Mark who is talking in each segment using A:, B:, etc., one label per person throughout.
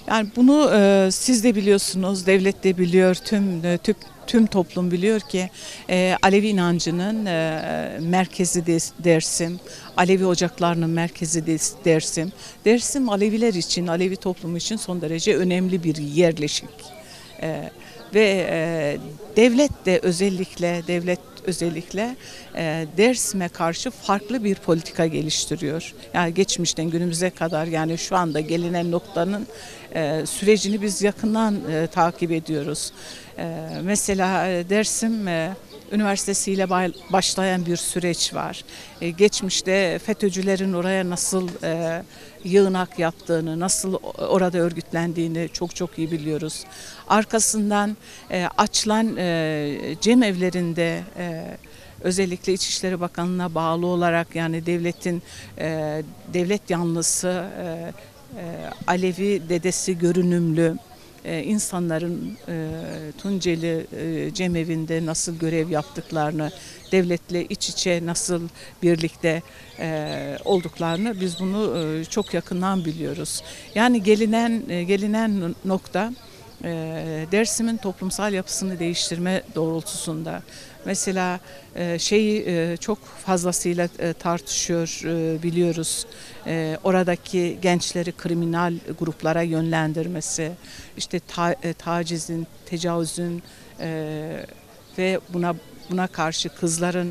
A: Yani bunu siz de biliyorsunuz, devlet de biliyor, tüm toplum biliyor ki Alevi inancının merkezi Dersim, Alevi ocaklarının merkezi Dersim. Dersim Aleviler için, Alevi toplumu için son derece önemli bir yerleşik. E, ve devlet özellikle Dersim'e karşı farklı bir politika geliştiriyor. Yani geçmişten günümüze kadar yani şu anda gelinen noktanın sürecini biz yakından takip ediyoruz. Mesela Dersim Üniversitesi'yle başlayan bir süreç var. Geçmişte FETÖ'cülerin oraya nasıl yığınak yaptığını, nasıl orada örgütlendiğini çok iyi biliyoruz. Arkasından açılan cemevlerinde özellikle İçişleri Bakanlığı'na bağlı olarak yani devlet yanlısı Alevi dedesi görünümlü insanların Tunceli Cemevinde nasıl görev yaptıklarını, devletle iç içe nasıl birlikte olduklarını biz bunu çok yakından biliyoruz. Yani gelinen nokta Dersim'in toplumsal yapısını değiştirme doğrultusunda. Mesela çok fazlasıyla tartışıyor biliyoruz. Oradaki gençleri kriminal gruplara yönlendirmesi, işte tacizin, tecavüzün ve buna karşı kızların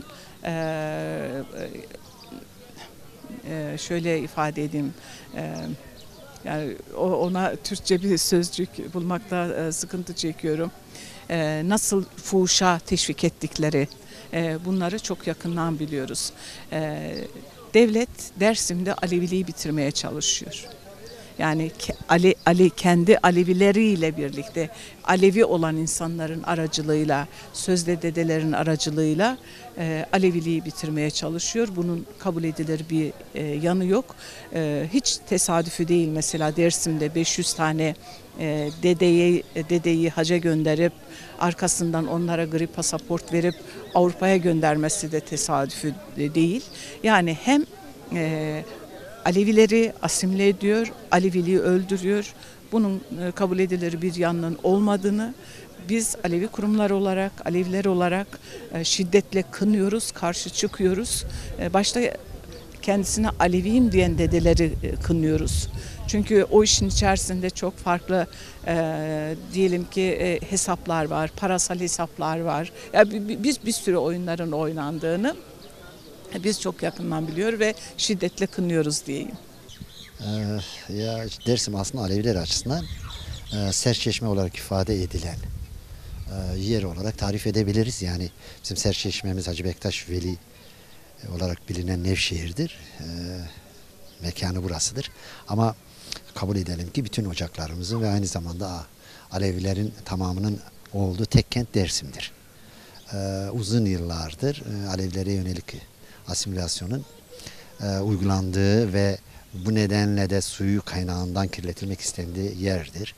A: şöyle ifade edeyim. Yani ona Türkçe bir sözcük bulmakta sıkıntı çekiyorum. Nasıl fuhuşa teşvik ettikleri bunları çok yakından biliyoruz. Devlet Dersim'de Aleviliği bitirmeye çalışıyor. Yani Ali kendi Alevileriyle birlikte Alevi olan insanların aracılığıyla, sözde dedelerin aracılığıyla Aleviliği bitirmeye çalışıyor. Bunun kabul edilir bir yanı yok. Hiç tesadüfü değil mesela Dersim'de 500 tane dedeyi haca gönderip arkasından onlara gri pasaport verip Avrupa'ya göndermesi de tesadüfü değil. Yani hem Alevileri asimile ediyor, Aleviliği öldürüyor. Bunun kabul edilir bir yanının olmadığını biz Alevi kurumlar olarak, Aleviler olarak şiddetle kınıyoruz, karşı çıkıyoruz. Başta kendisine Aleviyim diyen dedeleri kınıyoruz. Çünkü o işin içerisinde çok farklı diyelim ki hesaplar var, parasal hesaplar var. Yani biz bir sürü oyunların oynandığını biz çok yakından biliyor ve şiddetle kınıyoruz diyeyim.
B: Ya Dersim aslında Aleviler açısından serçeşme olarak ifade edilen yer olarak tarif edebiliriz. Yani bizim serçeşmemiz Hacı Bektaş Veli olarak bilinen Nevşehir'dir. Mekanı burasıdır. Ama kabul edelim ki bütün ocaklarımızın ve aynı zamanda Alevilerin tamamının olduğu tek kent Dersim'dir. Uzun yıllardır Alevilere yönelik asimilasyonun uygulandığı ve bu nedenle de suyu kaynağından kirletilmek istendiği yerdir.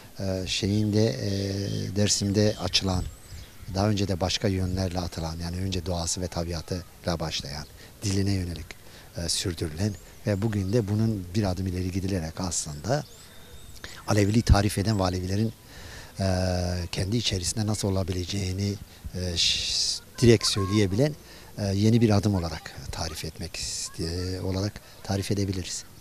B: Dersim'de açılan, daha önce de başka yönlerle atılan, yani önce doğası ve tabiatıyla başlayan, diline yönelik sürdürülen ve bugün de bunun bir adım ileri gidilerek aslında Aleviliği tarif eden ve Alevilerin kendi içerisinde nasıl olabileceğini direkt söyleyebilen yeni bir adım olarak tarif edebiliriz.